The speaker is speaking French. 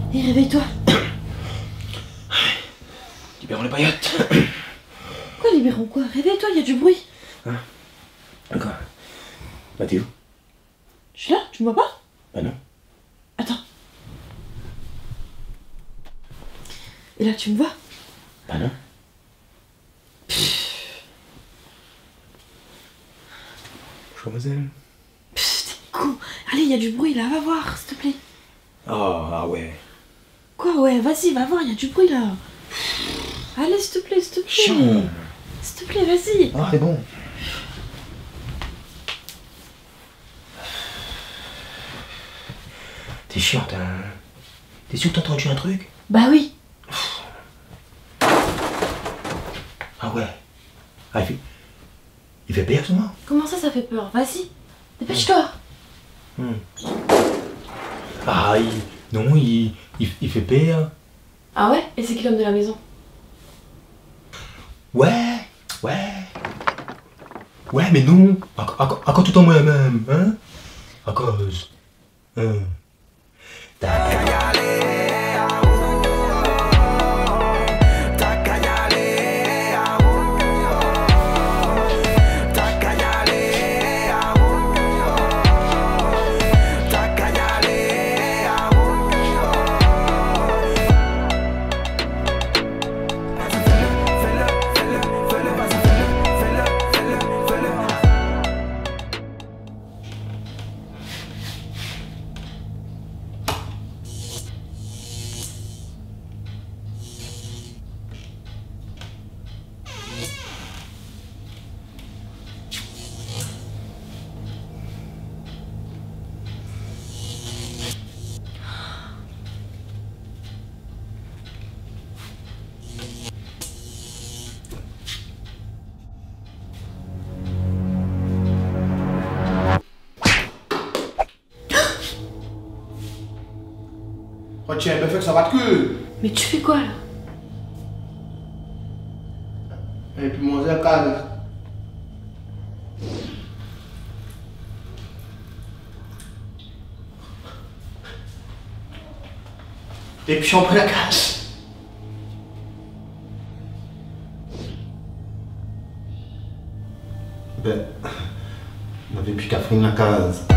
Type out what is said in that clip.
Et réveille-toi. Libérons les paillotes. Quoi, libérons quoi? Réveille-toi, il y a du bruit. Hein? Quoi? Bah t'es où? Je suis là, tu me vois pas? Bah non. Attends. Et là, tu me vois? Bah non. Bonjour mademoiselle. Pfff, t'es con. Allez, il y a du bruit là, va voir, s'il te plaît. Oh, ah ouais. Quoi, ouais, vas-y, va voir, il y a du bruit là. Allez, s'il te plaît, s'il te plaît. Chiant. S'il te plaît, vas-y. Ah, c'est bon. T'es chiante, hein. T'es sûr que t'as entendu un truc? Bah oui. Ah ouais. Ah, il fait pire, ce moment? Comment ça fait peur? Vas-y, dépêche-toi. Ah, non, il fait pire. Ah ouais? Et c'est qui l'homme de la maison? Ouais, mais non. À quand tout en moi-même, hein? À cause. Hein? Oh tiens, me fait que ça va de queue. Mais tu fais quoi là? Et puis manger un calme. Et puis on prend la casse. Ben, on avait plus qu'à faire la case.